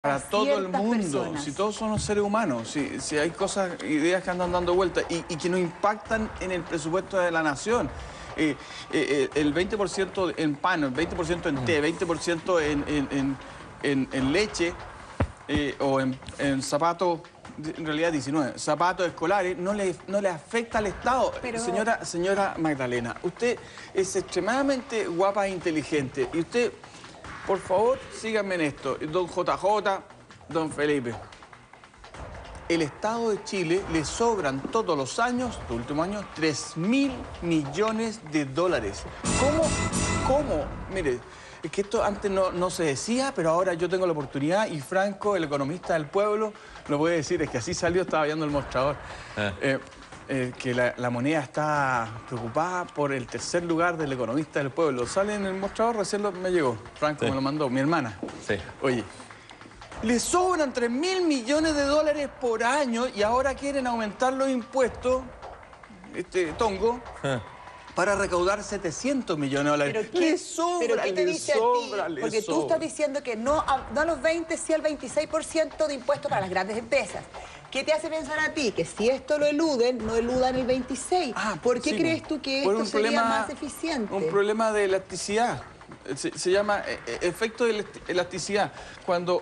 para todo el mundo, personas. si todos somos seres humanos, si hay cosas, ideas que andan dando vueltas y que nos impactan en el presupuesto de la nación. El 20% en pan, el 20% en té, 20% en leche o en zapatos, en realidad 19, zapatos escolares, no le afecta al Estado. Pero... Señora Magdalena, usted es extremadamente guapa e inteligente y usted... Por favor, síganme en esto. Don JJ, don Felipe. El Estado de Chile le sobran todos los años, los últimos años, 3.000 millones de dólares. ¿Cómo? Mire, es que esto antes no se decía, pero ahora yo tengo la oportunidad y Franco, el economista del pueblo, lo puede decir. Es que así salió, estaba viendo el mostrador. Que la moneda está preocupada por el tercer lugar del economista del pueblo. Sale en el mostrador, recién me llegó. Franco me lo mandó, mi hermana. Sí. Oye, le sobran 3.000 millones de dólares por año y ahora quieren aumentar los impuestos, tongo, para recaudar 700 millones de dólares. ¿Pero le sobra, ¿pero qué te dice sobra, a ti? Porque tú estás diciendo que no a los 20, sí al 26% de impuestos para las grandes empresas. ¿Qué te hace pensar a ti? Que si esto lo eluden, no eludan el 26. ¿Por qué crees tú que esto sería más eficiente? Un problema de elasticidad. Se llama efecto de elasticidad. Cuando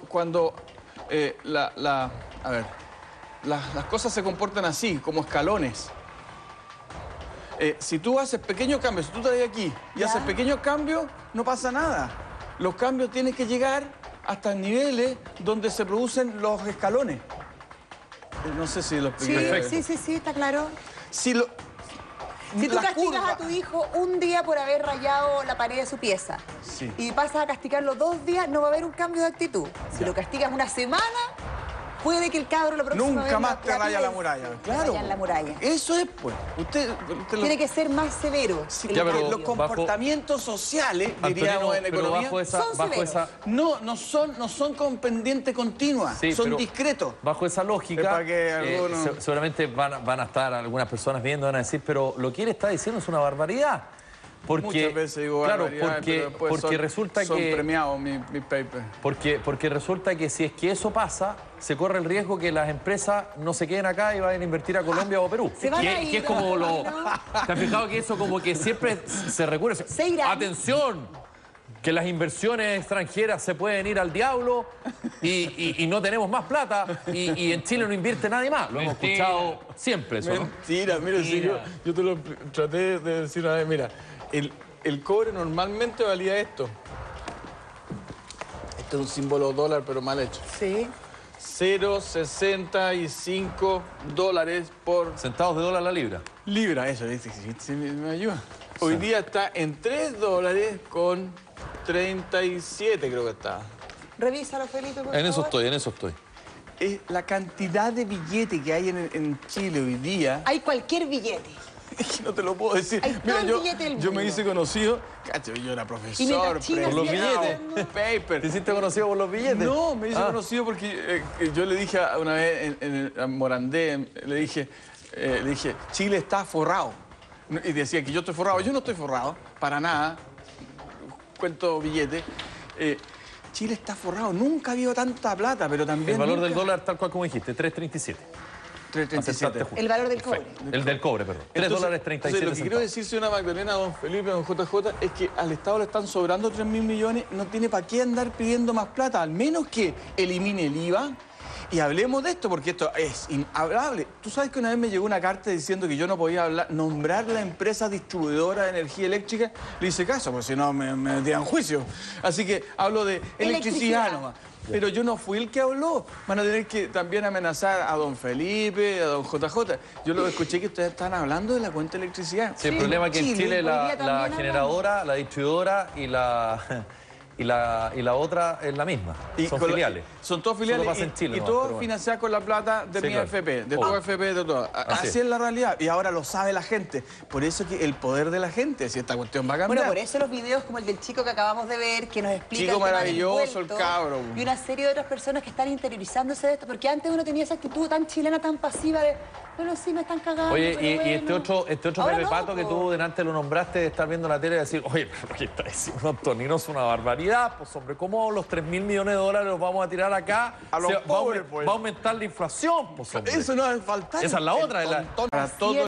las cosas se comportan así, como escalones. Si tú haces pequeños cambios, si tú estás aquí y haces pequeños cambios, no pasa nada. Los cambios tienen que llegar hasta niveles donde se producen los escalones. No sé si lo expliqué. Sí, está claro. Si tú castigas a tu hijo un día por haber rayado la pared de su pieza y pasas a castigarlo 2 días, no va a haber un cambio de actitud. Si lo castigas una semana, puede que el cabro lo próximo nunca más te raya la muralla. Claro. La muralla. Eso es, pues. Usted tiene que ser más severo. Sí, los comportamientos sociales, diríamos en economía, son severos. No son con pendiente continua, son discretos. Bajo esa lógica, seguramente van a estar algunas personas viendo, van a decir, pero lo que él está diciendo es una barbaridad. Muchas veces digo porque resulta son que... premiados mis papers. Porque resulta que si es que eso pasa, se corre el riesgo que las empresas no se queden acá y vayan a invertir a Colombia o a Perú. Que es como lo... ¿Te has fijado que eso como que siempre se recurre? ¡Atención! Que las inversiones extranjeras se pueden ir al diablo y no tenemos más plata y en Chile no invierte nadie más. Lo hemos escuchado siempre eso, ¿no? Mentira, mira, si yo te lo traté de decir una vez, mira, el cobre normalmente valía esto. Este es un símbolo dólar, pero mal hecho. Sí. 0,65 dólares por... Centavos de dólar la libra. Libra, eso, me ayuda. Hoy día está en 3 dólares con 37, creo que está. Revísalo, Felipe, por favor. En eso estoy. Es la cantidad de billetes que hay en Chile hoy día. Hay cualquier billete. Es que no te lo puedo decir. Mira, yo me hice conocido, cacho, yo era profesor, por los billetes. Paper. ¿Te hiciste conocido por los billetes? No, me hice conocido porque yo le dije una vez en Morandé, le dije, Chile está forrado. Y decía que yo estoy forrado. Yo no estoy forrado, para nada. Cuento billetes. Chile está forrado. Nunca ha habido tanta plata, pero también... El valor del dólar, tal cual como dijiste, 3.37. 3.37. El valor del cobre. El del cobre, perdón. 3 dólares 37 Lo que quiero decir, señora Magdalena, don Felipe, don JJ, es que al Estado le están sobrando 3.000 millones, no tiene para qué andar pidiendo más plata, al menos que elimine el IVA y hablemos de esto, porque esto es inhablable. Tú sabes que una vez me llegó una carta diciendo que yo no podía nombrar la empresa distribuidora de energía eléctrica. Le hice caso, porque si no me metían juicio. Así que hablo de electricidad nomás. Pero yo no fui el que habló. Van a tener que también amenazar a don Felipe, a don JJ. Yo lo escuché que ustedes están hablando de la cuenta de electricidad. Sí, el problema es que en Chile la generadora, la distribuidora y la otra es la misma. Son filiales. Son todos filiales pasa en Chile, y todos financiados con la plata de mi FP, de tu FP, de todo. Así es la realidad. Y ahora lo sabe la gente. Por eso que el poder de la gente, si esta cuestión va a cambiar. Bueno, por eso los videos como el del chico que acabamos de ver, que nos explica Chico maravilloso, el cabro. Y una serie de otras personas que están interiorizándose de esto. Porque antes uno tenía esa actitud tan chilena, tan pasiva de... Bueno, sí, me están cagando. Oye, y bueno. este otro Pepe Pato que tú delante lo nombraste de estar viendo la tele y decir, oye, pero lo que está diciendo Antonino es una barbaridad, pues hombre, ¿cómo los 3.000 millones de dólares los vamos a tirar acá? A los pobres, pues. Va a aumentar la inflación, pues hombre. Eso no es faltar. Esa es la otra. Para todo